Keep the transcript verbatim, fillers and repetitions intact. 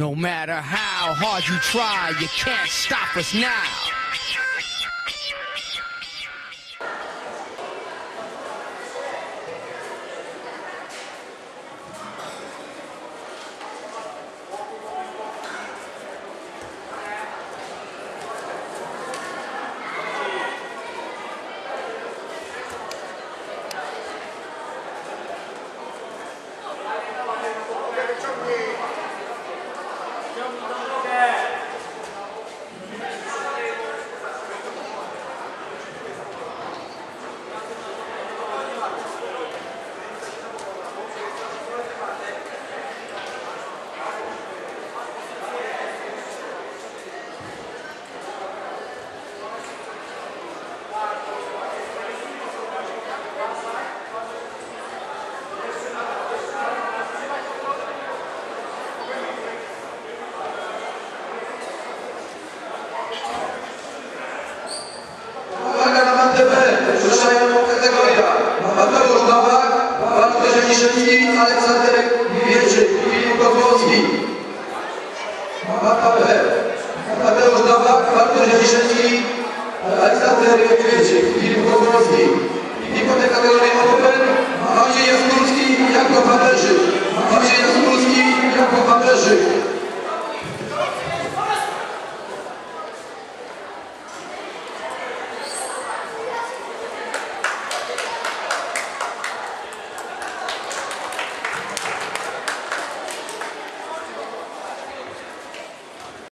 No matter how hard you try, you can't stop us now. Ruszają kategoria Mateusz Nowak, Bartosz Janiszewski, Aleksander Wieczyk, Filip Kozłowski. Mapa B. Mateusz Nowak, Bartosz Janiszewski, Aleksander Wieczyk, Filip Kozłowski.